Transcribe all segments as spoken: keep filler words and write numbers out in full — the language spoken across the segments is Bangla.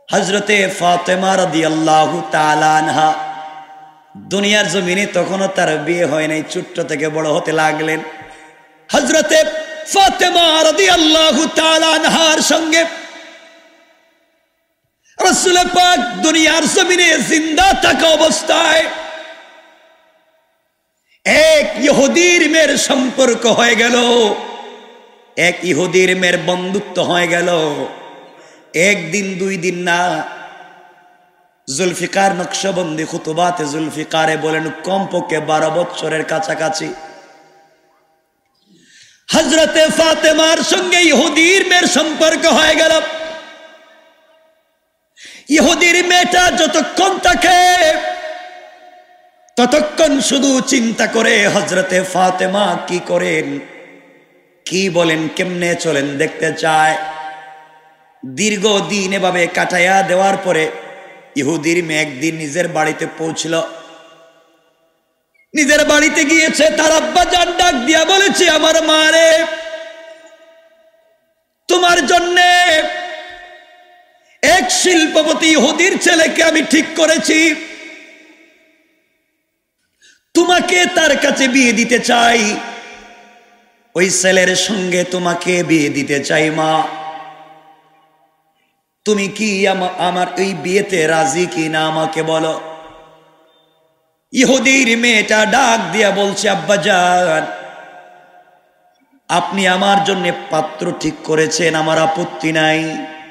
হযরতে ফাতেমা রাদিয়াল্লাহু তাআলা আনহা দুনিয়ার জমিনে তখনও তার বিয়ে হয় নাই, ছোট্ট থেকে বড় হতে লাগলেন। হযরতে ফাতেমা রাদিয়াল্লাহু তাআলা আনহার সঙ্গে রাসূল পাক দুনিয়ার জমিনে জিন্দা থাকা অবস্থায় এক ইহুদির মেয়ের সম্পর্ক হয়ে গেল, এক ইহুদির মেয়ের বন্ধুত্ব হয়ে গেল। একদিন দুই দিন না, জুলফিকার নকশবন্দি খুতুবাতে জুলফিকারে বলেন কমপক্ষে বারো বছরের কাছাকাছি হযরতে ফাতেমার সঙ্গে ইহুদির মেয়ের সম্পর্ক হয়ে গেল। ইহুদির মেয়েটা যতক্ষণ থাকে ততক্ষণ শুধু চিন্তা করে হযরতে ফাতেমা কি করেন, কি বলেন, কেমনে চলেন দেখতে চায়। দীর্ঘদিন এভাবে কাটাইয়া দেওয়ার পরে ইহুদির মেয়ে একদিন নিজের বাড়িতে পৌঁছল। নিজের বাড়িতে গিয়েছে, তার আব্বা জান ডাক দিয়া বলেছে, আমার মারে তোমার জন্যে এক শিল্পপতি ইহুদির ছেলেকে আমি ঠিক করেছি, তোমাকে তার কাছে বিয়ে দিতে চাই, ওই ছেলের সঙ্গে তোমাকে বিয়ে দিতে চাই। মা তুমি কি আমার এই বিয়েতে রাজি কি না আমাকে বলো। ইহুদির মেয়েটা ডাক দিয়া বলছে, আব্বা জান আপনি আমার জন্য পাত্র ঠিক করেছেন, আমার আপত্তি নাই,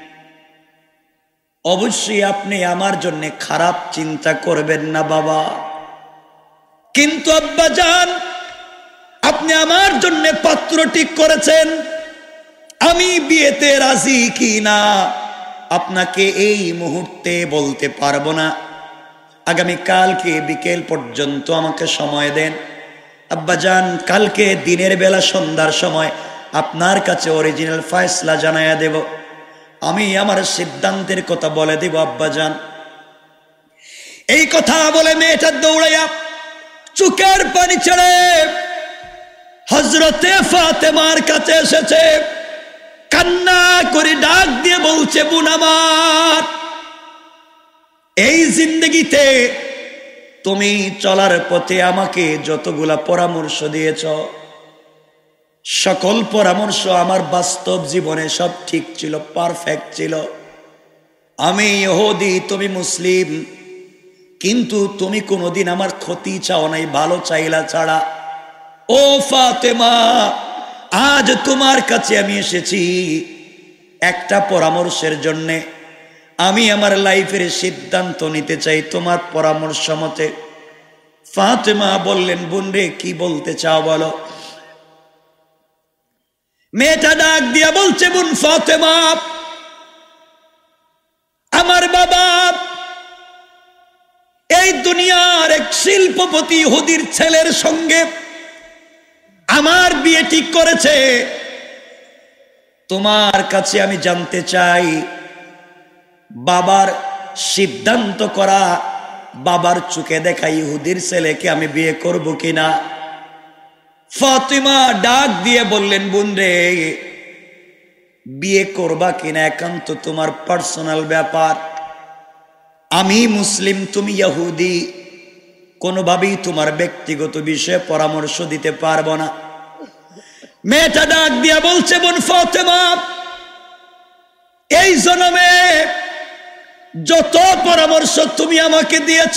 অবশ্যই আপনি আমার জন্য খারাপ চিন্তা করবেন না বাবা, কিন্তু আব্বা জান আপনি আমার জন্য পাত্র ঠিক করেছেন, আমি বিয়েতে রাজি কি না আপনাকে এই মুহূর্তে বলতে পারবো না, আগামী কালকে বিকেল পর্যন্ত আমাকে সময় দেন। আব্বা জান কালকে দিনের বেলা সন্ধ্যার সময় আপনার কাছে অরিজিনাল ফয়সালা জানায়া দেব, আমি আমার সিদ্ধান্তের কথা বলে দেব আব্বা জান। এই কথা বলে মেয়েটা দৌড়াইয়া চোখের পানি ছেড়ে হযরতে ফাতেমার কাছে এসেছে, কান্না করে ডাক দিয়ে বলছে, বোন আমার এই জিন্দগিতে তুমি চলার পথে আমাকে যতগুলা পরামর্শ দিয়েছ সকল পরামর্শ আমার বাস্তব জীবনে সব ঠিক ছিল, পারফেক্ট ছিল। আমি ইহুদি, তুমি মুসলিম, কিন্তু তুমি কোনোদিন আমার ক্ষতি চাও নাই, ভালো চাইলা ছাড়া। ও ফাতেমা আজ তোমার কাছে আমি এসেছি একটা পরামর্শের জন্যে, আমি আমার লাইফের সিদ্ধান্ত নিতে চাই তোমার পরামর্শ মতে। ফাতেমা বললেন, বোন রে কি বলতে চাও বলো। মেয়েটা ডাক দিয়া বলছে, বোন ফাতেমা আমার বাবা এই দুনিয়ার এক শিল্পপতি ইহুদির ছেলের সঙ্গে আমার বিয়ে ঠিক করেছে, তোমার কাছে আমি জানতে চাই বাবার সিদ্ধান্ত করা, বাবার চোখে দেখা ইহুদির ছেলেকে আমি বিয়ে করব কিনা। ফাতিমা ডাক দিয়ে বললেন, বোন রে বিয়ে করবা কিনা একান্ত তোমার পার্সোনাল ব্যাপার, আমি মুসলিম তুমি ইহুদি, কোনোভাবেই তোমার ব্যক্তিগত বিষয়ে পরামর্শ দিতে পারবো না। মেয়েটা ডাক দিয়া বলছে, বোন ফাতেমা এই জন্মে যত পরামর্শ তুমি আমাকে দিয়েছ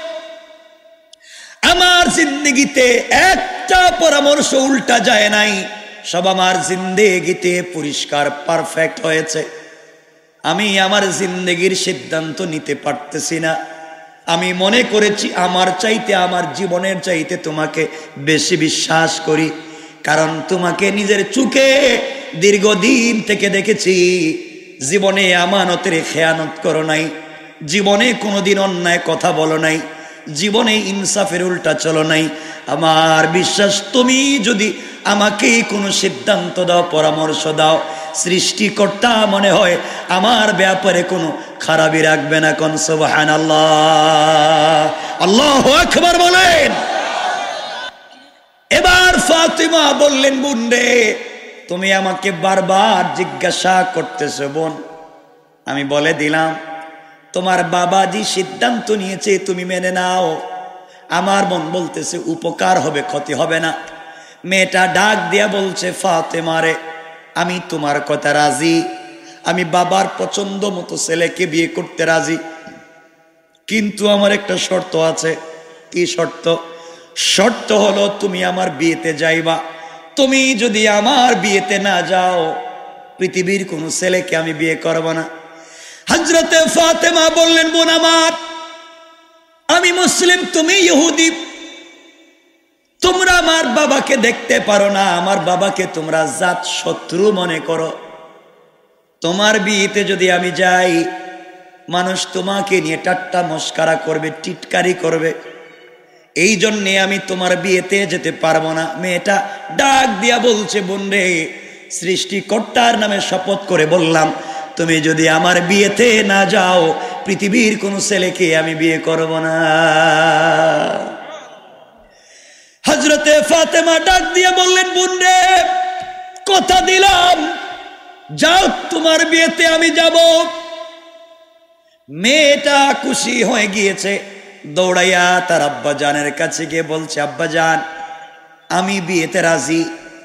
আমার জিন্দেগিতে একটা পরামর্শ উল্টা যায় নাই, সব আমার জিন্দেগিতে পরিষ্কার পারফেক্ট হয়েছে। আমি আমার জিন্দেগির সিদ্ধান্ত নিতে পারতেছি না, আমি মনে করেছি আমার চাইতে আমার জীবনের চাইতে তোমাকে বেশি বিশ্বাস করি, কারণ তোমাকে নিজের চোখে দীর্ঘদিন থেকে দেখেছি, জীবনে আমানতের খেয়ানত করো নাই, জীবনে কোনোদিন অন্যায় কথা বলো নাই, জীবনে ইনসাফের উল্টা চলো নাই। আমার বিশ্বাস তুমি যদি আমাকে কোনো সিদ্ধান্ত দাও, পরামর্শ দাও, সৃষ্টিকর্তা মনে হয় আমার ব্যাপারে কোনো খারাপই রাখবে না। কোন সুবহানাল্লাহ, আল্লাহু আকবার বলেন। এবার ফাতিমা বললেন, বোন রে তুমি আমাকে বারবার জিজ্ঞাসা করতেছো বোন, আমি বলে দিলাম তোমার বাবা যে সিদ্ধান্ত নিয়েছে তুমি মেনে নাও। আমার মন বলতেছে উপকার হবে, ক্ষতি হবে না। মেয়েটা ডাক দিয়া বলছে, ফাতেমা রে, আমি তোমার কথা রাজি, আমি বাবার পছন্দ মতো ছেলেকে বিয়ে করতে রাজি, কিন্তু আমার একটা শর্ত আছে। কি শর্ত? শর্ত হলো তুমি আমার বিয়েতে যাইবা। তুমি যদি আমার বিয়েতে না যাও, পৃথিবীর কোন ছেলেকে আমি বিয়ে করব না। হযরতে ফাতেমা বললেন, বোন আমার, আমি মুসলিম, তুমি ইহুদি, তোমরা আমার বাবাকে দেখতে পারো না, আমার বাবাকে তোমরা জাত শত্রু মনে করো। তোমার বিয়েতে যদি আমি যাই, মানুষ তোমাকে নিয়ে ঠাট্টা মস্করা করবে, টিটকারি করবে, এই জন্যে আমি তোমার বিয়েতে যেতে পারবো না। মেয়েটা ডাক দিয়া বলছে, বোন রে, সৃষ্টিকর্তার নামে শপথ করে বললাম, তুমি যদি আমার বিয়েতে না যাও, পৃথিবীর কোন ছেলেকে আমি বিয়ে করব না। হযরতে ফাতেমা ডাক দিয়ে বললেন, বোন রে, কথা দিলাম, যাও, তোমার বিয়েতে আমি যাব। মেয়েটা খুশি হয়ে গিয়েছে, দৌড়াইয়া তার আব্বাজানের কাছে গিয়ে বলছে, আব্বাজান, আমি বিয়েতে রাজি।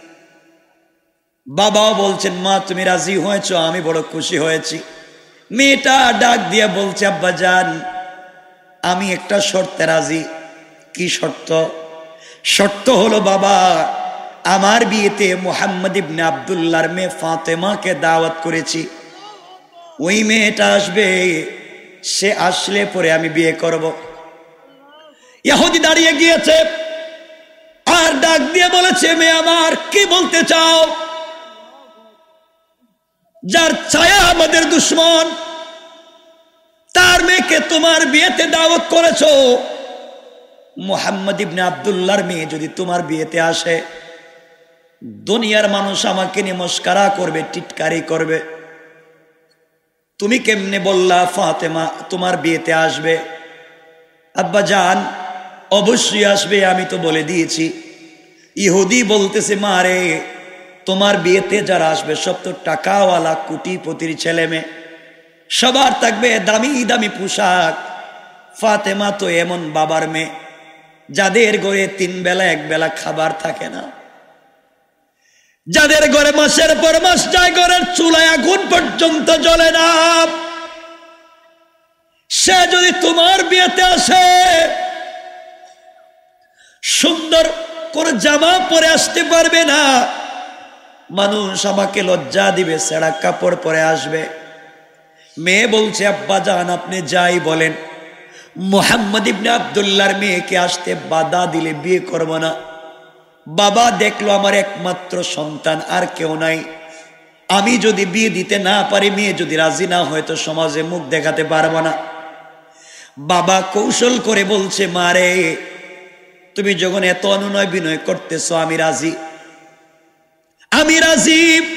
বাবাও বলছেন, মা তুমি রাজি হয়েছো, আমি বড় খুশি হয়েছি। মেয়েটা ডাক দিয়ে বলছে, আব্বাজান, আমি একটা শর্তে রাজি। কি শর্ত? শর্ত হলো, বাবা, আমার বিয়েতে মুহাম্মদ ইবনে আব্দুল্লাহর মেয়ে ফাতেমাকে দাওয়াত করেছি, ওই মেয়েটা আসবে, সে আসলে পরে আমি বিয়ে করব। ইহুদি দাঁড়িয়ে গিয়েছে আর ডাক দিয়ে বলেছে, মেয়ে আমার, কি বলতে চাও? যার ছায়া আমাদের দুশ্মন, তার মেয়েকে তোমার বিয়েতে দাওয়াত করেছো। মুহাম্মদ ইবনে আব্দুল্লাহর মেয়ে যদি তোমার বিয়েতে আসে, দুনিয়ার মানুষ আমাকে নিয়ে মস্করা করবে, টিটকারি করবে। তুমি কেমনে বললা ফাতেমা তোমার বিয়েতে আসবে? আব্বা জান, অবশ্যই আসবে, আমি তো বলে দিয়েছি। ইহুদি বলতেছে, মা রে, তোমার বিয়েতে যারা আসবে সব তো টাকাওয়ালা কোটিপতির ছেলে মেয়ে, সবার থাকবে দামি দামি পোশাক। ফাতেমা তো এমন বাবার মেয়ে যাদের ঘরে তিন বেলা এক বেলা খাবার থাকে না, যাদের ঘরে মাসের পর মাস যায়, ঘরের চুলায় আগুন পর্যন্ত জ্বলে না। সে যদি তোমার বিয়েতে আসে, সুন্দর করে জামা পরে আসতে পারবে না, মানুষ আমাকে লজ্জা দিবে, ছেঁড়া কাপড় পরে আসবে। মেয়ে বলছে, আব্বা জান, আপনি যাই বলেন, মুহাম্মদ ইবনে আব্দুল্লাহর মেয়েকে আসতে বাধা দিলে বিয়ে করব না। বাবা দেখলো আমার একমাত্র সন্তান, আর কেউ নাই, আমি যদি বিয়ে দিতে না পারি, মেয়ে যদি রাজি না হয়, তো সমাজে মুখ দেখাতে পারবো না। বাবা কৌশল করে বলছে, মারে, তুমি যখন এত অনুনয় বিনয় করতেছো, আমি রাজি, আমি রাজি।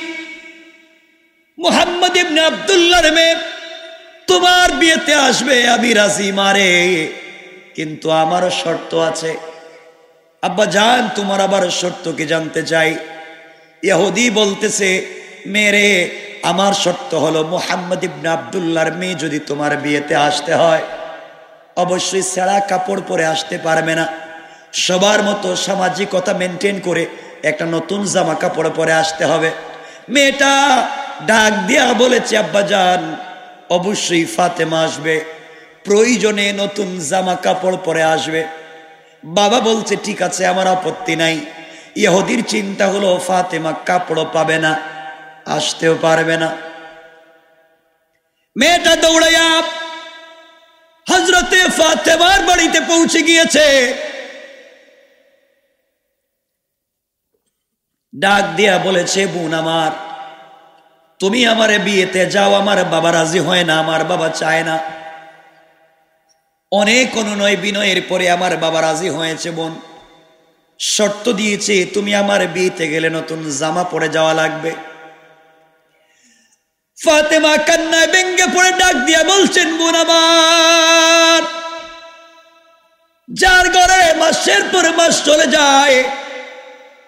মুহাম্মদ ইবনে আব্দুল্লাহর মেয়ে তোমার বিয়েতে আসবে, আমি রাজি মারে, কিন্তু আমারও শর্ত আছে। আব্বা জান, তোমার আবার শর্ত কি জানতে চাই? ইহুদি বলতেছে, মেরে, আমার শর্ত হলো, মুহাম্মদ ইবনে আব্দুল্লাহর মেয়ে যদি তোমার বিয়েতে আসতে হয়, অবশ্যই ছেঁড়া কাপড় পরে আসতে পারবে না, সবার মতো সামাজিকতা মেনটেন করে একটা নতুন জামা কাপড় পরে আসতে হবে। মেয়েটা ডাক দিয়া বলেছে, আব্বা জান, অবশ্যই ফাতেমা আসবে, প্রয়োজনে নতুন জামা কাপড় পরে আসবে। বাবা বলছে, ঠিক আছে, আমার আপত্তি নাই। ইহুদির চিন্তা হলো, ফাতেমা কাপড় পাবে না, আসতেও পারবে না। মেয়েটা দৌড়াইয়া হযরতে ফাতেমার বাড়িতে পৌঁছে গিয়েছে। ডাক দিয়া বলেছে, বোন আমার, তুমি আমার বিয়েতে যাও, আমার বাবা রাজি হয় না, আমার বাবা চায় না। অনেক অনুনয় বিনয়ের পরে আমার বাবা রাজি হয়েছে। বোন, শর্ত দিয়েছে, তুমি আমার বিয়েতে গেলে নতুন জামা পরে যাওয়া লাগবে। ফাতেমা কান্নায় ভেঙ্গে পড়ে ডাক দিয়া বলছেন, বোন আমার, যার ঘরে মাসের পর মাস চলে যায়,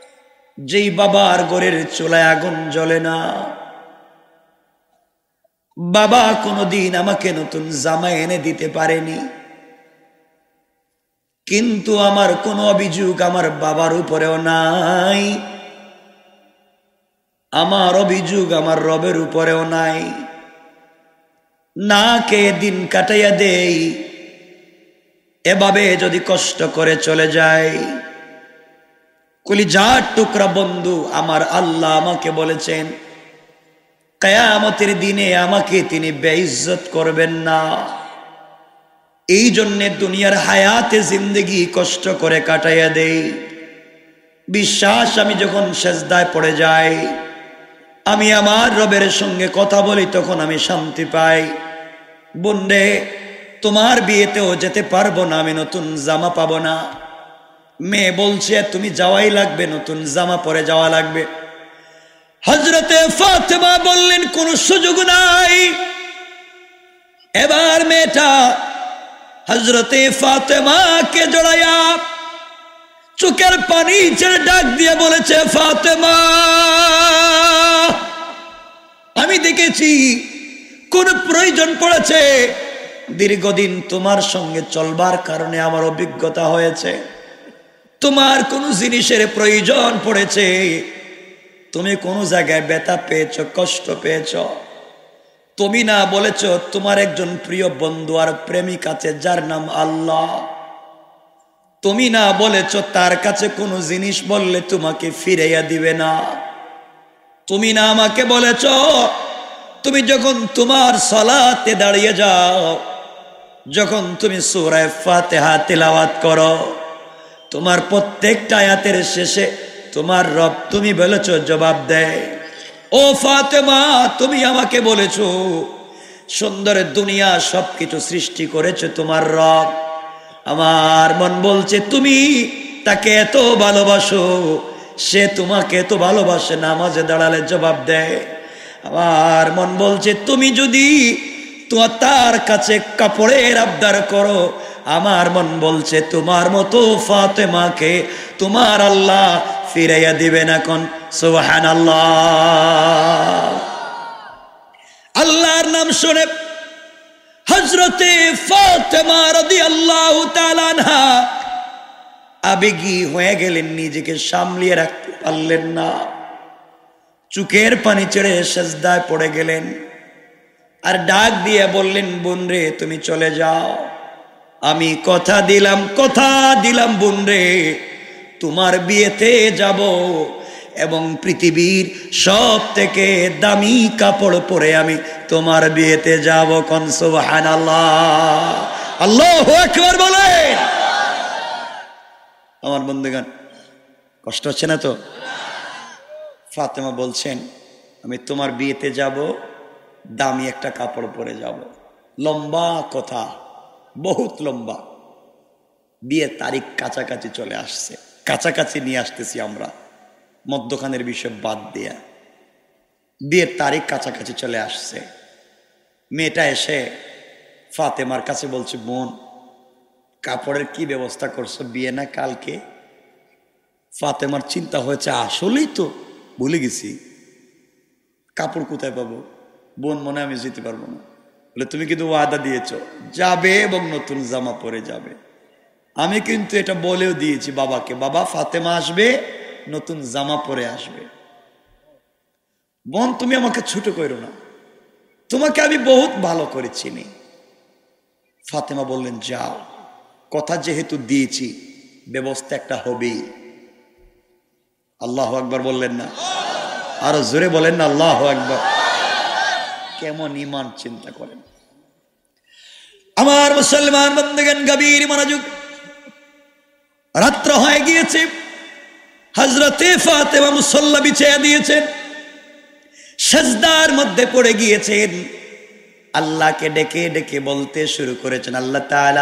যেই বাবার ঘরের চুলায় আগুন জ্বলে না, বাবা কোনোদিন আমাকে নতুন জামা এনে দিতে পারেনি, কিন্তু আমার কোনো অভিযোগ আমার বাবার উপরেও নাই, আমার অভিযোগ আমার রবের উপরেও নাই। না কে দিন কাটাইয়া দেই, এভাবে যদি কষ্ট করে চলে যায়। কলিজার টুকরা বন্ধু, আমার আল্লাহ আমাকে বলেছেন কিয়ামতের দিনে আমাকে তিনি বেইজ্জত করবেন না। এই জন্য দুনিয়ার হায়াতে জিন্দেগি কষ্ট করে কাটাইয়া দেই। বিশ্বাস, আমি যখন সেজদায় পড়ে যাই, আমি আমার রবের সঙ্গে কথা বলি, তখন আমি শান্তি পাই। বন্ধে, তোমার বিয়েতেও যেতে পারবো না, আমি নতুন জামা পাবো না। মেয়ে বলছে তুমি যাওয়াই লাগবে, নতুন জামা পরে যাওয়া লাগবে। হযরতে ফাতেমা বললেন কোনো সুযোগ নাই। এবার মেয়েটা হযরতে ফাতেমাকে জড়াইয়া চোখের পানি ছেড়ে ডাক দিয়ে বলেছে, ফাতেমা, আমি দেখেছি কোন প্রয়োজন পড়েছে, দীর্ঘদিন তোমার সঙ্গে চলবার কারণে আমার অভিজ্ঞতা হয়েছে, তোমার কোন জিনিসের প্রয়োজন পড়েছে, তুমি কোন জায়গায় ব্যথা পেয়েছ, কষ্ট পেয়েছ, তুমি না বলেছ তোমার একজন প্রিয় বন্ধু আর প্রেমিক আছে যার নাম আল্লাহ, তুমি না বলেছ তার কাছে কোনো জিনিস বললে তোমাকে ফিরাইয়া দিবে না, তুমি না আমাকে বলেছ তুমি যখন তোমার সালাতে দাঁড়িয়ে যাও, যখন তুমি সূরা ফাতিহা তিলাওয়াত করো, তোমার প্রত্যেকটা আয়াতের শেষে তোমার রব তুমি বলেছ জবাব দেয়। ও ফাতেমা, তুমি আমাকে বলেছ সুন্দর দুনিয়া সবকিছু সৃষ্টি করেছে তোমার রব। আমার মন বলছে তুমি তাকে এত ভালোবাসো, সে তোমাকে এত ভালোবাসে, নামাজে দাঁড়ালে জবাব দেয়। আমার মন বলছে তুমি যদি তোমার তার কাছে কাপড়ের আবদার করো, আমার মন বলছে তোমার মতো ফাতেমাকে তোমার আল্লাহ ফিরাইয়া দিবে না। কোন সুবহানাল্লাহ। আল্লাহর নাম শুনে হযরতে ফাতেমা রাদিয়াল্লাহু তাআলা আনহা আবেগী হয়ে গেলেন, নিজেকে সামলিয়ে রাখতে পারলেন না, চোখের পানি ছেড়ে সেজদায় পড়ে গেলেন আর ডাক দিয়ে বললেন, বোন রে তুমি চলে যাও, আমি কথা দিলাম কথা দিলাম বোন রে, তোমার বিয়েতে যাব এবং পৃথিবীর সব থেকে দামি কাপড় পরে আমি তোমার বিয়েতে যাব। কোন সুবহানাল্লাহ, আল্লাহু আকবার বলেন। আমার বন্ধুগণ, কষ্ট হচ্ছে না তো? ফাতেমা বলছেন আমি তোমার বিয়েতে যাব, দামি একটা কাপড় পরে যাব। লম্বা কথা, বহুত লম্বা। বিয়ের তারিখ কাছাকাছি চলে আসছে, কাছাকাছি নিয়ে আসতেছি আমরা, মধ্যখানের বিষয় বাদ দিয়া। বিয়ের তারিখ কাছাকাছি চলে আসছে। মেয়েটা এসে ফাতেমার কাছে বলছে, বোন কাপড়ের কি ব্যবস্থা করছো, বিয়ে না কালকে? ফাতেমার চিন্তা হয়েছে আসলেই তো ভুলে গেছি, কাপড় কোথায় পাবো? বোন মনে আমি যেতে পারবো না। বলে তুমি কিন্তু ওয়াদা দিয়েছ যাবে এবং নতুন জামা পরে যাবে। আমি কিন্তু এটা বলেও দিয়েছি বাবাকে, বাবা ফাতেমা আসবে, নতুন জামা পরে আসবে। বোন তুমি আমাকে ছোট করো না, তোমাকে আমি বহুত ভালো করে চিনি। ফাতেমা বললেন যাও, কথা যেহেতু দিয়েছি ব্যবস্থা একটা হবেই। আল্লাহু আকবার বললেন না? আরো জোরে বলেন না আল্লাহু আকবার। কেমন ঈমান চিন্তা করেন আমার মুসলমান বন্ধুগণ, গভীর মনোযোগ। রাত্র হয়ে গিয়েছে, হযরতে ফাতেমা মুসল্লা বিছিয়ে দিয়েছেন, সিজদার মধ্যে পড়ে গিয়েছেন, আল্লাহকে ডেকে ডেকে বলতে শুরু করেছেন, আল্লাহ তাআলা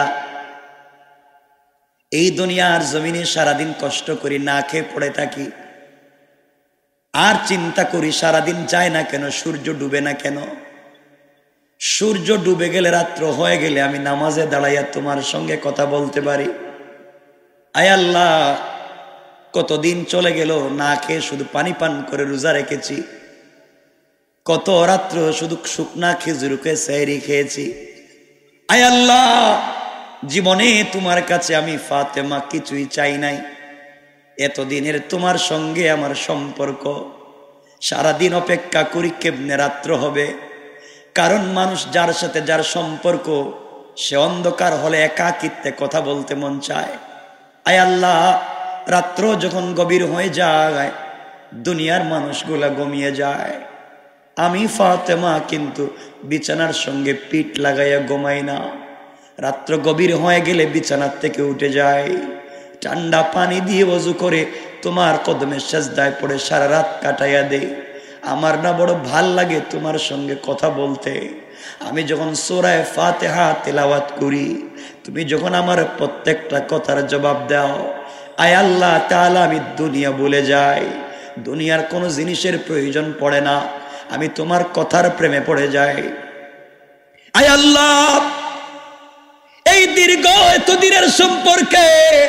এই দুনিয়ার জমিনে সারাদিন কষ্ট করি, না খেয়ে পড়ে থাকি, আর চিন্তা করি সারাদিন যায় না কেন, সূর্য ডুবে না কেন? সূর্য ডুবে গেলে, রাত্র হয়ে গেলে আমি নামাজে দাঁড়াইয়া তোমার সঙ্গে কথা বলতে পারি। আয় আল্লাহ, কতদিন চলে গেল না খেয়ে শুধু পানি পান করে রোজা রেখেছি, কত রাত্র শুধু শুকনা খেজুরকে সেহরি খেয়েছি। আয় আল্লাহ, জীবনে তোমার কাছে আমি ফাতেমা কিছুই চাই নাই। এতদিনের তোমার সঙ্গে আমার সম্পর্ক, সারাদিন অপেক্ষা করি কেমনে রাত্র হবে। কারণ মানুষ যার সাথে যার সম্পর্ক, সে অন্ধকার হলে একাকিত্বে কথা বলতে মন চায়। আয় আল্লাহ, রাত্র যখন গভীর হয়ে যায়, দুনিয়ার মানুষগুলা ঘুমিয়ে যায়, আমি ফাতেমা কিন্তু বিছানার সঙ্গে পিঠ লাগাইয়া ঘুমাই না। রাত্র গভীর হয়ে গেলে বিছানার থেকে উঠে যায়, ঠান্ডা পানি দিয়ে ওযু করে তোমার কদমে সেজদায় পড়ে সারা রাত কাটাইয়া দে। আমার না বড় ভাল লাগে তোমার সঙ্গে কথা বলতে। আমি যখন সূরা ফাতিহা তেলাওয়াত করি, তুমি যখন আমার প্রত্যেকটা কথার জবাব দাও, আয় আল্লাহ তাআলা, আমি দুনিয়া ভুলে যাই, দুনিয়ার কোনো জিনিসের প্রয়োজন পড়ে না, আমি তোমার কথার প্রেমে পড়ে যাই। আয় আল্লাহ, এই দীর্ঘ এতদিনের সম্পর্কে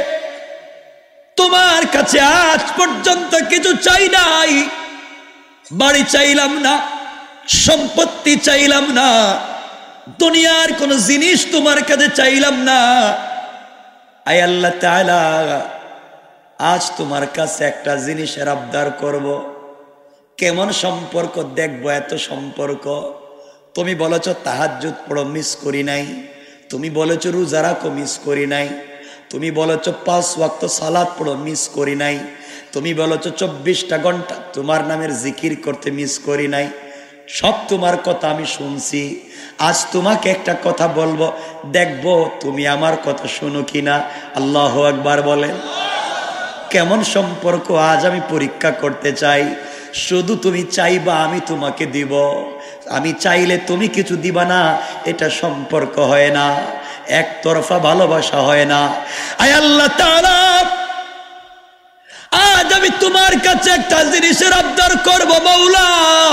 তোমার কাছে আজ পর্যন্ত কিছু চাই নাই। বাড়ি চাইলাম না, সম্পত্তি চাইলাম না, দুনিয়ার কোন জিনিস তোমার কাছে চাইলাম না। আয় আল্লাহ তাআলা, আজ তোমার কাছে একটা জিনিসের আবদার করব। কেমন সম্পর্ক দেখবো এত সম্পর্ক? তুমি বলেছ তাহাজ্জুদ পড়ো, মিস করি নাই। তুমি বলেছ রোজা রাখো, মিস করি নাই। তুমি বলেছ পাঁচ ওয়াক্ত সালাত পড়ো, মিস করি নাই। তুমি বলেছ চব্বিশটা ঘন্টা তোমার নামের জিকির করতে, মিস করি নাই। সব তোমার কথা আমি শুনছি। আজ তোমাকে একটা কথা বলবো, দেখবো তুমি আমার কথা শুনো কিনা। আল্লাহু আকবার বলেন। কেমন সম্পর্ক আজ আমি পরীক্ষা করতে চাই। শুধু তুমি চাইবা, আমি তোমাকে দিব। আমি চাইলে তুমি কিছু দিবা না, এটা সম্পর্ক হয় না, একতরফা ভালোবাসা হয় না। আয় আল্লাহ তাআলা, আজ আমি তোমার কাছে একটা জিনিসের আবদার করব মাওলা।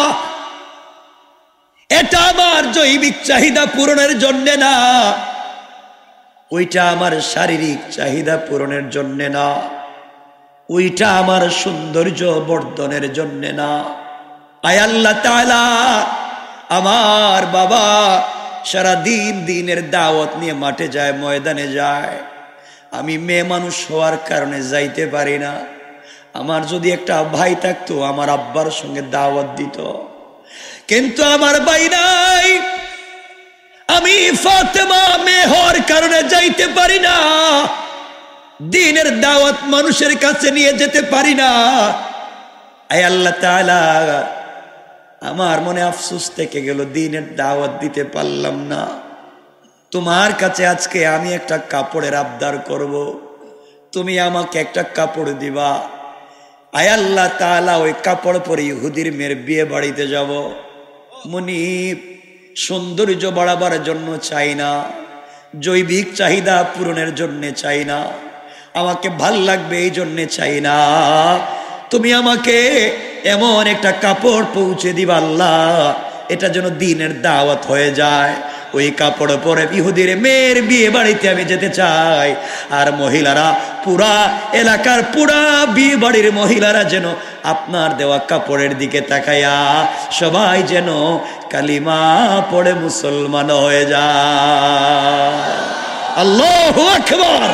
এটা আমার জৈবিক চাহিদা পূরণের জন্য না, ওইটা আমার শারীরিক চাহিদা পূরণের জন্য না, ওইটা আমার সৌন্দর্য বর্ধনের জন্য না। আয় আল্লাহ তাআলা, আমার বাবা সারা দিন দিনের দাওয়াত নিয়ে মাঠে যায়, ময়দানে যায়। আমি মেয়ে মানুষ হওয়ার কারণে যাইতে পারি না। আমার যদি একটা ভাই থাকতো, আমার আব্বার সঙ্গে দাওয়াত দিত, কিন্তু আমার ভাই নাই। আমি ফাতেমা মেয়ে হওয়ার কারণে যাইতে পারি না, দ্বীনের দাওয়াত মানুষের কাছে নিয়ে যেতে পারি না। আয় আল্লাহ তাআলা, আমার মনে আফসোস থেকে গেল, দ্বীনের দাওয়াত দিতে পারলাম না। তোমার কাছে আজকে আমি একটা কাপড়ের আবদার করব, তুমি আমাকে একটা কাপড় দিবা। আয় আল্লাহ তাআলা, ওই কাপড় পরে ইহুদির মেয়ের বিয়ে বাড়িতে যাব। মুনিব, সৌন্দর্য বাড়াবার জন্য চাই না, জৈবিক চাহিদা পূরণের জন্য চাই না, আমাকে ভাল লাগবে এই জন্যে চাই না। তুমি আমাকে এমন একটা কাপড় পৌঁছে দিবা আল্লাহ, এটা যেন দ্বীনের দাওয়াত হয়ে যায়। ওই কাপড় পরে ইহুদির মেয়ের বিয়ে বাড়িতে আমি যেতে চাই। আর মহিলারা, পুরা এলাকার পুরা বিয়ে বাড়ির মহিলারা যেন আপনার দেওয়া কাপড়ের দিকে তাকায়া সবাই যেন কালিমা পড়ে মুসলমান হয়ে যায়। আল্লাহু আকবার।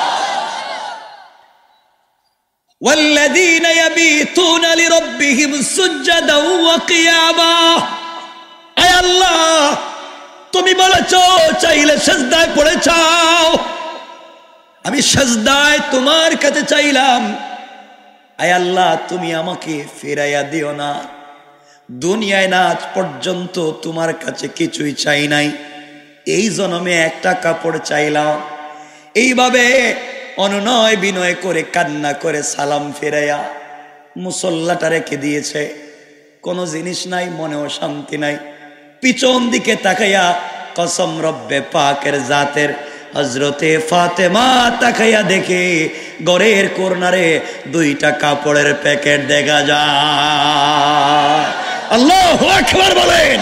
والذين يبيتون لربهم سجدا وقياما। আয় আল্লাহ, তুমি বলেছো চাইলে সিজদায় পড়ে চাও, আমি সিজদায় তোমার কাছে চাইলাম। আয় আল্লাহ, তুমি আমাকে ফিরাইয়া দিও না। দুনিয়ায় না আজ পর্যন্ত তোমার কাছে কিছুই চাই নাই, এই জন্মে একটা কাপড় চাইলাম। এইভাবে অনুনয় বিনয় করে কান্না করে সালাম ফিরাইয়া মুসল্লাটা রেখে দিয়েছে। কোনো জিনিস নাই, মনেও শান্তি নাই। পিছন দিকে তাকাইয়া কসম রব্বে পাকের জাতের হযরতে ফাতেমা তাকাইয়া দেখে ঘরের কর্নারে দুইটা কাপড়ের প্যাকেট দেখা যায়। আল্লাহু আকবার বলেন।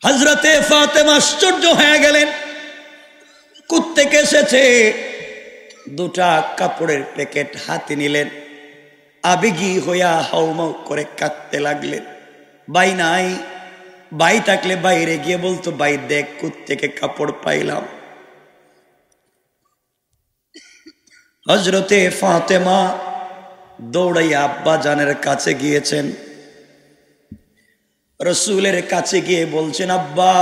হযরতে ফাতেমা আশ্চর্য হয়ে গেলেন, কোত্থেকে এসেছে? দুটা কাপড়ের প্যাকেট হাতে নিলেন, আবেগী হইয়া হাউমাউ করে কাঁদতে লাগলেন। ভাই নাই, ভাই থাকলে বাইরে গিয়ে বলতো, ভাই দেখ কোত্থেকে কাপড় পাইলাম। হযরতে ফাতেমা দৌড়াইয়া আব্বা জানের কাছে গিয়েছেন, রাসূলের কাছে গিয়ে বলছেন, আব্বা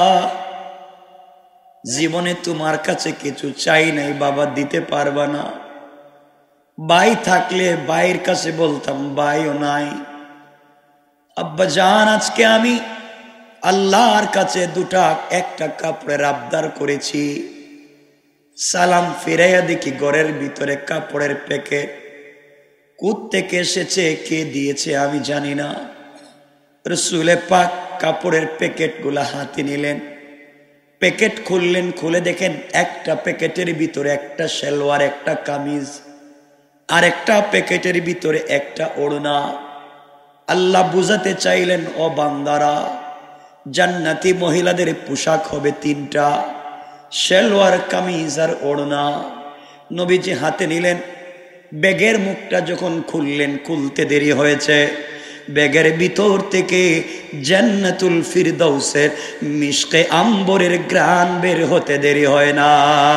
জীবনে তোমার কাছে কিছু চাই নাই বাবা, দিতে পারবা না। ভাই থাকলে ভাইয়ের কাছে বলতাম, ভাইও নাই। আব্বা জান আজকে আমি আল্লাহর কাছে দুটা একটা কাপড়ের আবদার করেছি, সালাম ফিরাইয়া দেখি ঘরের ভিতরে কাপড়ের প্যাকেট। কোত্থেকে এসেছে, কে দিয়েছে আমি জানি না। রাসূলে পাক কাপড়ের প্যাকেট গুলা হাতে নিলেন, প্যাকেট খুললেন, খুলে দেখেন একটা প্যাকেটের ভিতরে একটা সালোয়ার, একটা কামিজ, আর একটা প্যাকেটের ভিতরে একটা ওড়না। আল্লাহ বুঝাতে চাইলেন, ও বান্দারা, জান্নাতি মহিলাদের পোশাক হবে তিনটা, সালোয়ার, কামিজ আর ওড়না। নবীজি হাতে নিলেন, ব্যাগের মুখটা যখন খুললেন, খুলতে দেরি হয়েছে, ব্যাগের ভিতর থেকে জান্নাতুল ফিরদাউসের মিশকে আম্বরের ঘ্রাণ বের হতে দেরি হয় না।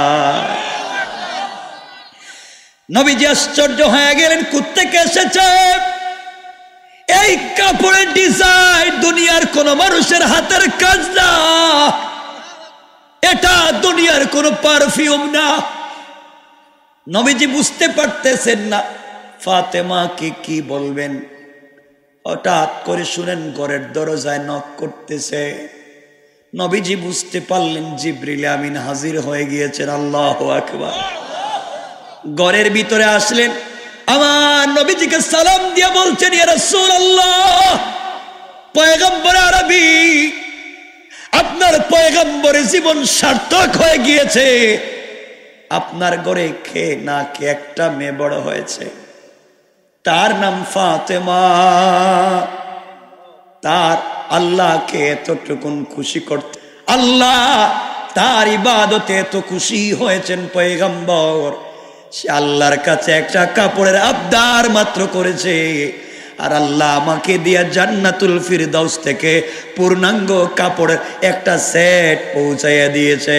নবীজি আশ্চর্য হয়ে গেলেন, কোত্থেকে এসেছে এই কাপড়ের ডিজাইন? দুনিয়ার কোন মানুষের হাতের কাজ না, এটা দুনিয়ার কোন পারফিউম না। নবীজি বুঝতে পারতেছেন না ফাতেমাকে কি বলবেন। হঠাৎ করে শুনেন ঘরের দরজায় নক করতেছে। নবীজি বুঝতে পারলেন জিবরিল আমিন হাজির হয়ে গিয়েছেন। আল্লাহু আকবার। ঘরের ভিতরে আসলেন, আমার নবীজিকে সালাম দিয়ে বলছেন, ইয়া রাসূলুল্লাহ, পয়গম্বর আরবি, আপনার পয়গম্বরের জীবন সার্থক হয়ে গিয়েছে। আপনার ঘরে খেয়ে না খেয়ে একটা মেয়ে বড় হয়েছে, তার নাম ফাতেমা। তার আল্লাহকে এতটুকুন খুশি করতে, আল্লাহ তার ইবাদতে এত খুশি হয়েছেন পয়গম্বর, সে আল্লাহর কাছে একটা কাপড়ের আবদার মাত্র করেছে, আর আল্লাহ আমাকে দিয়া জান্নাতুল ফিরদাউস থেকে পূর্ণাঙ্গ কাপড়ের একটা সেট পৌঁছাইয়া দিয়েছে।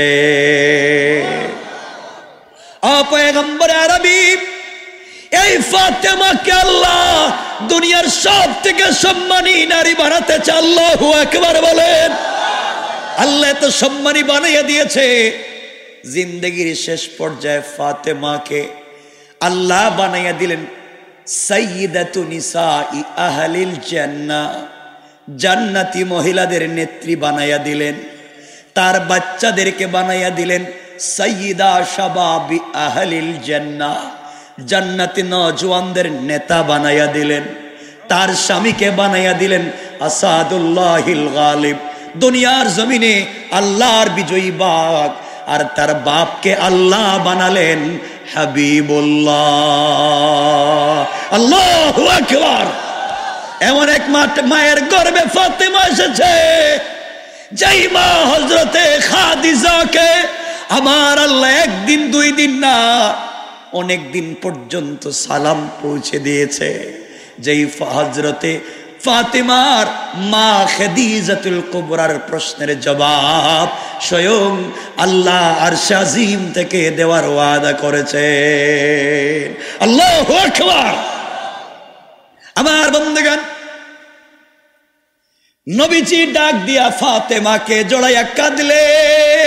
ও পয়গম্বর আরবি, এই ফাতেমাকে আল্লাহ দুনিয়ার সব থেকে সম্মানী নারী বানাতে চায়। আল্লাহু আকবার বলেন। আল্লাহ তো সম্মানী বানাইয়া দিয়েছে। জিন্দেগির শেষ পর্যায়ে ফাতেমাকে আল্লাহ বানাইয়া দিলেন সাইয়্যিদাতু নিসাই আহলিল জান্নাহ, জান্নাতি মহিলাদের নেত্রী বানাইয়া দিলেন। তার বাচ্চাদেরকে বানাইয়া দিলেন সাইয়্যিদা শাবাবি আহলিল জান্নাহ, জান্নাতি নওজওয়ানদের নেতা বানাইয়া দিলেন। তার স্বামীকে বানাইয়া দিলেন আসাদুল্লাহিল গালিব, দুনিয়ার জমিনে আল্লাহর বিজয়ী বাঘ। আর তার বাপকে আল্লাহ বানালেন হাবিবুল্লাহ। আল্লাহু আকবার। এমন এক মায়ের গর্ভে ফাতেমা এসেছে, যেই মা হযরতে খাদিজাকে আমার আল্লাহ একদিন দুই দিন না অনেক দিন পর্যন্ত সালাম পৌঁছে দিয়েছে। যেই হযরতে ফাতেমার মা খাদিজাতুল কুবরার প্রশ্নের জবাব স্বয়ং আল্লাহ আরশে আজিম থেকে দেওয়ার ওয়াদা করেছে। আল্লাহু আকবার। আমার বন্ধুগণ, নবীজি ডাক দিয়া ফাতেমাকে জড়াইয়া কাঁদলেন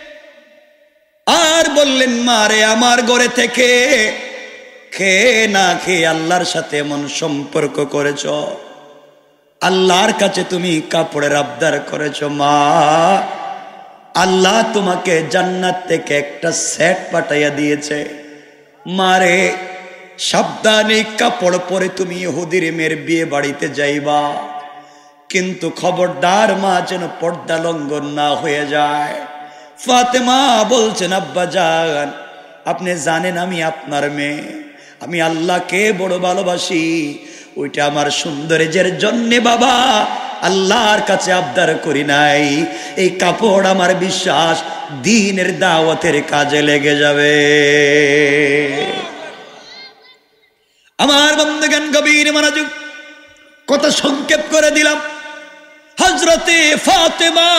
আর বললেন, মারে আমার ঘরে থেকে খেয়ে না খেয়ে আল্লাহর সাথে এমন সম্পর্ক করেছ, আল্লাহর কাছে তুমি কাপড়ের আবদার করেছ, মা আল্লাহ তোমাকে জান্নাত থেকে একটা সেট পাঠাইয়া দিয়েছে। মারে সাবধানে কাপড় পরে তুমি ইহুদির মেয়ের বিয়ে বাড়িতে যাইবা, কিন্তু খবরদার মা যেন পর্দা লঙ্ঘন না হয়ে যায়। ফাতেমা বলছেন, আব্বা জান আপনি জানেন আমি আপনার মেয়ে, আমি আল্লাহকে বড় ভালোবাসি, ওইটা আমার সৌন্দর্যের জন্যে বাবা আল্লাহর কাছে আবদার করি নাই। এই কাপড় আমার বিশ্বাস দ্বীনের দাওয়াতের কাজে লেগে যাবে। আমার বন্ধুগণ গভীর মনোযোগ, কথা সংক্ষেপ করে দিলাম। হযরতে ফাতেমা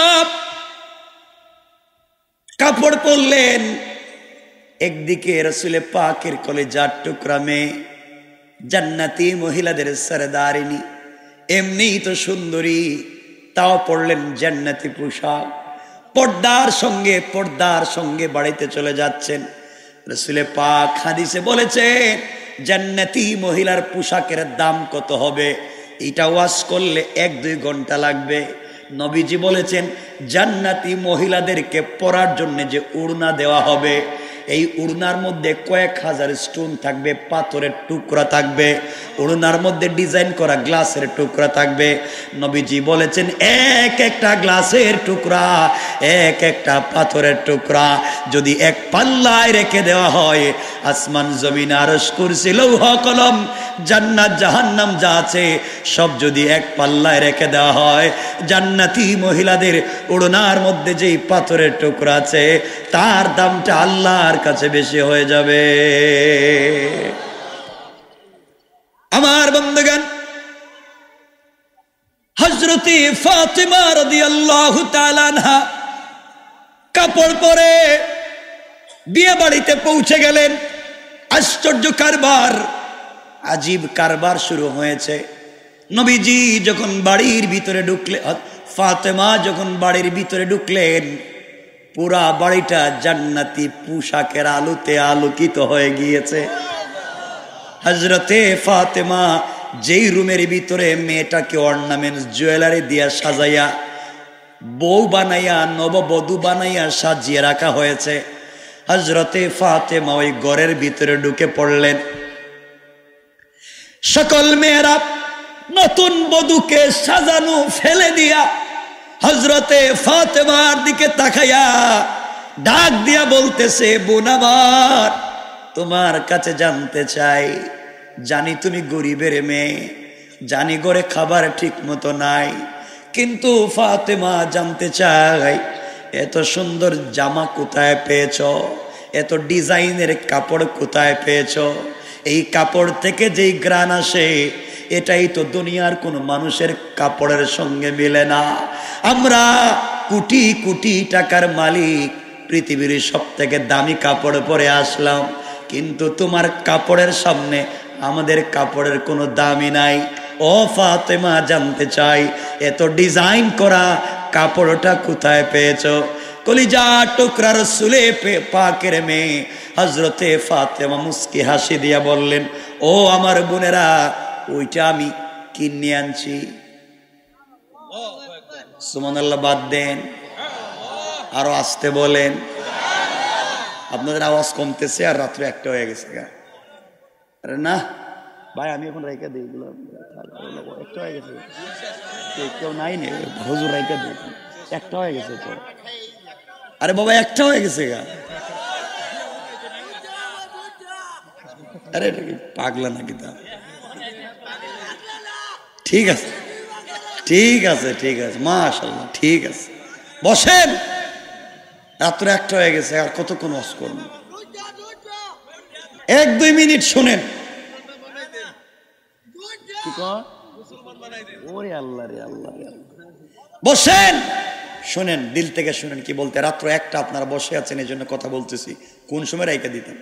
কাপড় পরলেন, একদিকে রাসূল পাকের কলিজার টুকরা মেয়ে, জান্নাতি মহিলাদের সরদারিনী, এমনিই তো সুন্দরী, তাও পরলেন জান্নাতি পোশাক। পর্দার সঙ্গে পর্দার সঙ্গে বাড়িতে চলে যাচ্ছেন। রাসূল পাক হাদিসে বলেছেন জান্নাতি মহিলার পোশাকের দাম কত হবে, এটা ওয়াজ করলে এক দুই ঘন্টা লাগবে। নবীজি বলেছেন জান্নাতি মহিলাদেরকে পরার জন্য যে উড়না দেওয়া হবে, এই উড়নার মধ্যে কয়েক হাজার স্টোন থাকবে, পাথরের টুকরা থাকবে, উড়নার মধ্যে ডিজাইন করা গ্লাসের টুকরা থাকবে। নবীজি বলেছেন এক একটা গ্লাসের টুকরা, এক একটা পাথরের টুকরা যদি এক পাল্লায় রেখে দেওয়া হয়, আসমান জমিন আরশ কুরসি লৌহ কলম জান্নাত জাহান্নাম যা আছে সব যদি এক পাল্লায় রেখে দেওয়া হয়, জান্নাতি মহিলাদের উড়নার মধ্যে যেই পাথরের টুকরা আছে তার দামটা আল্লাহর কাছে বেশি হয়ে যাবে। আমার বন্ধুগণ, হযরতে ফাতিমা রাদিয়াল্লাহু তাআলা আনহা কাপড় পরে বিয়ে বাড়িতে পৌঁছে গেলেন। আশ্চর্য কারবার, আজীব কারবার শুরু হয়েছে। নবীজি যখন বাড়ির ভিতরে ঢুকলেন, ফাতেমা যখন বাড়ির ভিতরে ঢুকলেন, পুরা বাড়িটা জান্নাতি পোশাকের আলোতে আলোকিত হয়ে গিয়েছে। হযরতে ফাতেমা যেই রুমের ভিতরে মেয়েটাকে অর্নামেন্টস জুয়েলারি দিয়া সাজাইয়া বউ বানাইয়া নববধূ বানাইয়া সাজিয়ে রাখা হয়েছে, হযরতে ফাতেমা ওই ঘরের ভিতরে ঢুকে পড়লেন। সকল মেয়েরা নতুন বধূকে সাজানো ফেলে দিয়া হযরতে ফাতেমার দিকে তাকাইয়া ডাক দিয়া বলতেছে, বোন আমার, তোমার কাছে জানতে চাই, জানি তুমি গরিবের মেয়ে, জানি ঘরে খাবার ঠিক মতো নাই, কিন্তু ফাতেমা জানতে চাই এত সুন্দর জামা কোথায় পেয়েছ, এত ডিজাইনের কাপড় কোথায় পেয়েছ? এই কাপড় থেকে যেই গ্রান আসে এটাই তো দুনিয়ার কোন মানুষের কাপড়ের সঙ্গে মিলে না। আমরা কোটি কোটি টাকার মালিক, পৃথিবীর সব থেকে দামি কাপড় পরে আসলাম, কিন্তু তোমার কাপড়ের সামনে আমাদের কাপড়ের কোনো দামই নাই। ও ফাতেমা, জানতে চাই এত ডিজাইন করা কাপড়টা কোথায় পেয়েছ? কলিজা টুকরা রাসূলে পাকের মেয়ে হযরতে ফাতেমা মুস্কি হাসি দিয়া বললেন, ও আমার বোনেরা, ওইটা আমি কিনে আনছি। সুবহানাল্লাহ বাদ দেন, আরো আসতে বলেন। আপনাদের আওয়াজ কমতেছে আর রাত্রে একটা হয়ে গেছে। আরে না ভাই, আমি এখন রাইকা দিই, একটা হয়ে গেছে, কেউ নাই নে হুজুর, রাইকা দিই, একটা হয়ে গেছে তো। আরে বাবা, একটা হয়ে গেছে গা। আরে এটা কি পাগলা নাকি? তা ঠিক আছে, ঠিক আছে, ঠিক আছে, মাশাআল্লাহ, ঠিক আছে, বসেন। রাত্রে একটা হয়ে গেছে, আর কতক্ষণ ওয়াজ করবেন? এক দুই মিনিট শুনেন। ওরে আল্লাহ রে আল্লাহ রে আল্লাহ, বসেন, শুনেন, দিল থেকে শুনেন কি বলতে। রাত্র একটা আপনারা বসে আছেন, এই জন্য কথা বলতেছি, কোন সময় রাইকা দিতেন?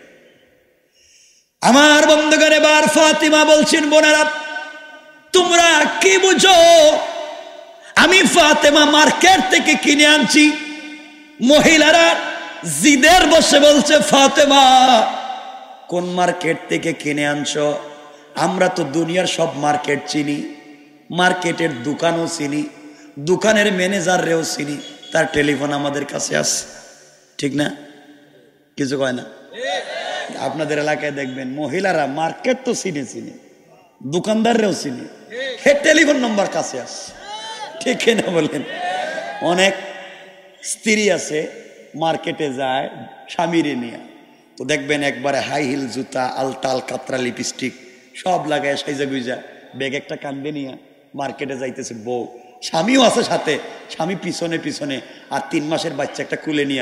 আমার বন্ধুগণ, এবার ফাতিমা বলছেন, বোনেরা তোমরা কি বুঝো? আমি ফাতেমা মার্কেট থেকে কিনে আনছি। মহিলারা জিদের বসে বলছে, ফাতেমা কোন মার্কেট থেকে কিনে আনছো? আমরা তো দুনিয়ার সব মার্কেট চিনি, মার্কেটের দোকানও চিনি, দোকানের ম্যানেজাররেও চিনি, তার টেলিফোন আমাদের কাছে আছে, ঠিক না? কিছু কয় না? আপনাদের এলাকায় দেখবেন মহিলারা মার্কেট তো চিনে চিনি, দোকানদাররেও চিনি, হে টেলিফোন নম্বর কাছে আছে, ঠিক না বলেন? অনেক স্ত্রী আছে মার্কেটে যায় স্বামীরে নিয়ে, তো দেখবেন একবারে হাই হিল জুতা, আলতাল কাতরা লিপস্টিক সব লাগায় সাইজা গুইজা ব্যাগ একটা কান্দে নিয়ে মার্কেটে যাইতেছে বউ, স্বামীও আছে সাথে, স্বামী পিছনে পিছনে, আর তিন মাসের বাচ্চা একটা কুলে নিয়ে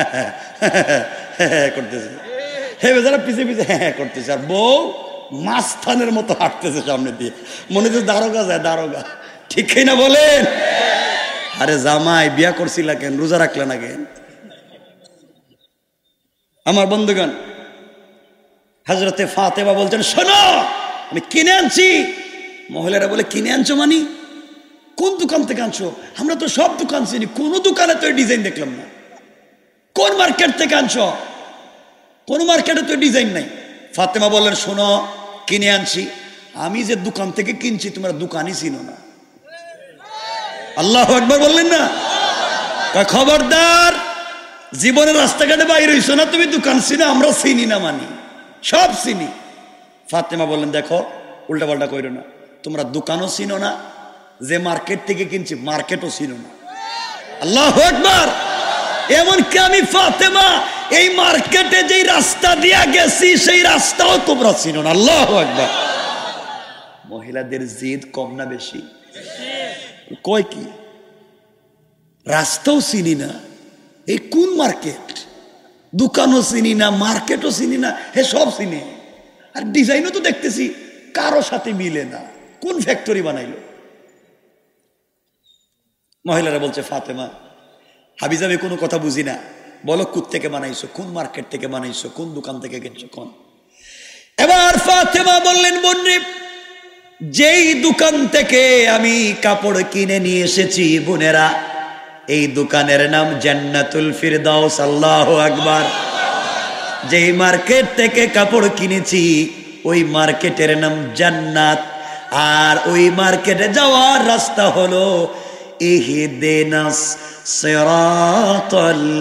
করতেছে, হে বেচারা পিছে পিছে হ্যাঁ করতেছে, আর বউ মাস্তানের মতো হাঁটতেছে সামনে দিয়ে, মনে হচ্ছে দারোগা যায় দারোগা। ঠিক না বলেন? আরে জামাই বিয়া করছিলা কেন, রোজা রাখলে না কেন? আমার বন্ধুগণ, হযরতে ফাতেমা বলছেন শোনো আমি কিনে আনছি। মহিলারা বলে কিনে আনছো মানে কোন দোকান থেকে আনছো? আমরা তো সব দোকান চিনি, কোনো দোকানে তো ডিজাইন দেখলাম না। কোন মার্কেট থেকে আনছো? কোন মার্কেটে তো ডিজাইন নাই। ফাতেমা বললেন শোনো কিনে আনছি, আমি যে দোকান থেকে কিনছি তোমরা দোকানই চিনো না। আল্লাহু আকবার বললেন না? খবরদার, জীবনের রাস্তাঘাটে বাইরে হইছো না তুমি দোকান চিনো, আমরা চিনি না মানি, সব চিনি। ফাতেমা বললেন দেখো উল্টা পাল্টা কইরো না, তোমরা দোকানও চিনো না, যে মার্কেট থেকে কিনছি মার্কেটও চিনো না। আল্লাহু আকবার। এমনকি আমি ফাতেমা এই মার্কেটে যেই রাস্তা দিয়া গেছি সেই রাস্তাও তোমরা চিনো না। আল্লাহু আকবার। মহিলাদের জিদ কম না বেশি? কয় কি রাস্তাও চিনি না, এই কোন মার্কেট? দোকানও চিনি না, মার্কেটও চিনি না, হে সব চিনি, আর ডিজাইনও তো দেখতেছি কারো সাথে মিলে না, কোন ফ্যাক্টরি বানাইলো? মহিলারা বলছে ফাতেমা হাবিজাবি কোনো কথা বুঝি না, বলো কোথা থেকে বানাইছো, কোন মার্কেট থেকে বানাইছো, কোন দোকান থেকে কিনছো কোন? এবার ফাতেমা বললেন বোনরে, যেই দোকান থেকে আমি কাপড় কিনে নিয়ে এসেছি বোনেরা, এই দোকানের নাম জান্নাতুল ফিরদাউস। আল্লাহু আকবার। যেই মার্কেট থেকে কাপড় কিনেছি ওই মার্কেটের নাম জান্নাত, আর ওই মার্কেটে যাওয়ার রাস্তা হলো ইহদিনাস সিরাতাল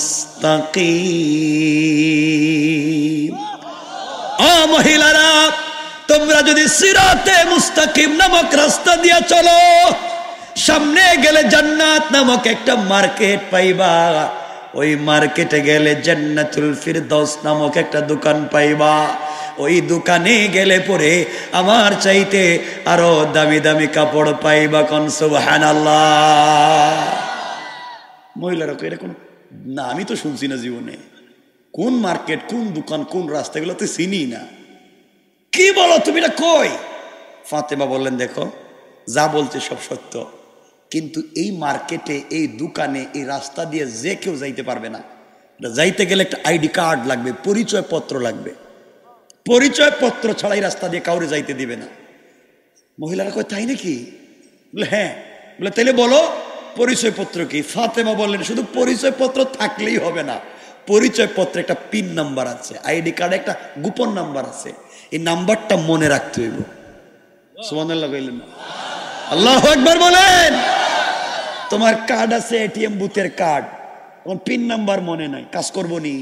মুস্তাকিম। ও মহিলারা, তোমরা যদি সিরাতে মুস্তাকিম নামক রাস্তা দিয়া চলো, সামনে গেলে জান্নাত নামক একটা মার্কেট পাইবা, ওই মার্কেটে গেলে জান্নাতুল ফিরদাউস নামক একটা দোকান পাইবা, ওই দোকানে গেলে পরে আমার চাইতে আরো দামি দামি কাপড় পাইবা। কোন সুবহানাল্লাহ। মহিলারা কই এরকম না, আমি তো শুনছি না জীবনে, কোন মার্কেট কোন দোকান কোন রাস্তা এগুলো তো চিনি না, কি বলো তুমি এটা কই? ফাতেমা বললেন দেখো যা বলছে সব সত্য, কিন্তু এই মার্কেটে এই দোকানে এই রাস্তা দিয়ে যে কেউ যাইতে পারবে না, যাইতে গেলে একটা আইডি কার্ড লাগবে, পরিচয় পত্র লাগবে, পরিচয় পত্র ছাড়াই রাস্তা দিয়ে কাউরে যাইতে দিবে না। মহিলারা কয় তাই নাকি? বলে হ্যাঁ। বলে তাইলে বলো পরিচয় পত্র কি? ফাতেমা বললেন শুধু পরিচয় পত্র থাকলেই হবে না, পরিচয় পত্রে একটা পিন নাম্বার আছে, আইডি কার্ডে একটা গোপন নাম্বার আছে, এই নাম্বারটা মনে রাখতে হইব। সুবহানাল্লাহ কইলেন না? আল্লাহু আকবার বলেন। তোমার কার্ড আছে এটিএম বুথের কার্ড, তোমার পিন নাম্বার মনে নাই, কাজ করবো নি?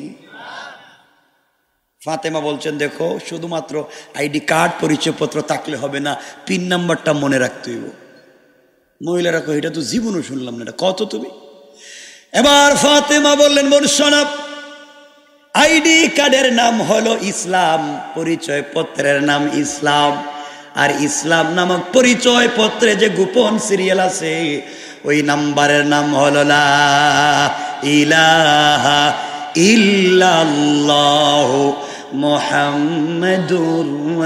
ফাতেমা বলছেন দেখো শুধুমাত্র আইডি কার্ড পরিচয় পত্র থাকলে হবে না, পিন নাম্বারটা মনে রাখতে হইব। মহিলারা কই এটা তো জীবনও শুনলাম না, এটা কত তুমি? এবার ফাতেমা বললেন বোন শোনো, আইডি কার্ডের নাম হলো ইসলাম, পরিচয় পত্রের নাম ইসলাম, আর ইসলাম নামক পরিচয় পত্রে যে গোপন সিরিয়াল আছে ওই নাম্বারের নাম হলো লা ইলাহা ইল্লাল্লাহ মুহাম্মাদুর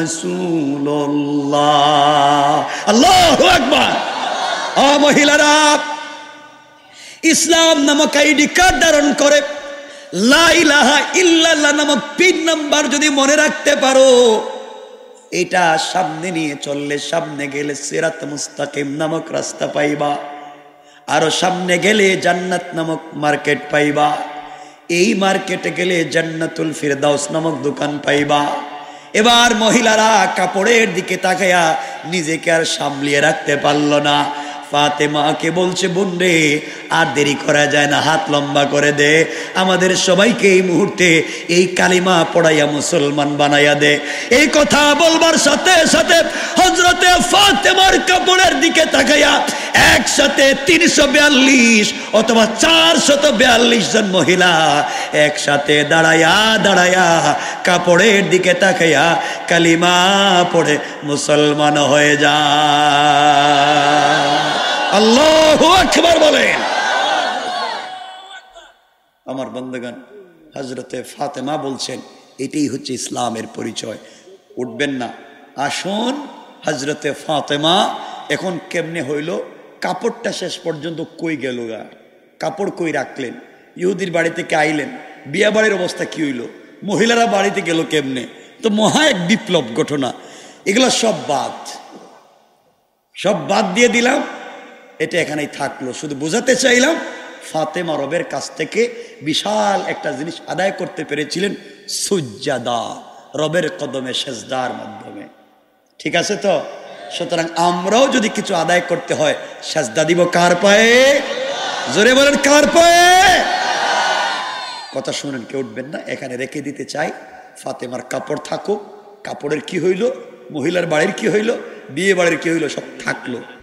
রাসূলুল্লাহ। আল্লাহু আকবার। ও মহিলারা, ইসলাম নামক আইডি কার্ড ধারণ করে লা ইলাহা ইল্লাল্লাহ নামক পিন নাম্বার যদি মনে রাখতে পারো, এটা সামনে নিয়ে চললে সামনে গেলে সিরাত মুস্তাকিম নামক রাস্তা পাইবা, আরো সামনে গেলে জান্নাত নামক মার্কেট পাইবা, এই মার্কেটে গেলে জান্নাতুল ফিরদাউস নামক দোকান পাইবা। এবার মহিলারা কাপড়ের দিকে তাকায়া নিজেকে আর সামলিয়ে রাখতে পারল না। ফাতেমাকে বলছে বোন রে আর দেরি করা যায় না, হাত লম্বা করে দে, আমাদের সবাইকে এই মুহূর্তে এই কালিমা পড়াইয়া মুসলমান বানাইয়া দে। এই কথা বলবার সাথে সাথে হযরতে ফাতেমার কাপড়ের দিকে তাকাইয়া একসাথে তিনশো বিয়াল্লিশ অথবা চারশত বিয়াল্লিশ জন মহিলা একসাথে দাঁড়াইয়া দাঁড়াইয়া কাপড়ের দিকে তাকাইয়া কালিমা পড়ে মুসলমান হয়ে যায়। আল্লাহু আকবার বলেন। আমার বন্ধুগণ, হযরতে ফাতেমা বলছেন এটাই হচ্ছে ইসলামের পরিচয়। উঠবেন না, আসুন। হযরতে ফাতেমা এখন কেমনে হইল, কাপড়টা শেষ পর্যন্ত কই গেল গা, কাপড় কই রাখলেন, ইহুদির বাড়ি থেকে আইলেন, বিয়া বাড়ির অবস্থা কি হইল, মহিলারা বাড়িতে গেল কেমনে, তো মহা এক বিপ্লব ঘটনা। এগুলো সব বাদ, সব বাদ দিয়ে দিলাম, এটা এখানেই থাকলো। শুধু বোঝাতে চাইলাম ফাতেমা রবের কাছ থেকে বিশাল একটা জিনিস আদায় করতে পেরেছিলেন, সুজ্জাদা, রবের কদমে সেজদার মাধ্যমে। ঠিক আছে তো? সুতরাং আমরাও যদি কিছু আদায় করতে হয়, সেজদা দিব কার পায়ে? জোরে বলেন, কার পায়ে? কথা শুনেন, কেউ উঠবেন না, এখানে রেখে দিতে চাই। ফাতেমার কাপড় থাকুক, কাপড়ের কি হইল, মহিলার বাড়ির কি হইল, বিয়ে বাড়ির কি হইল, সব থাকলো।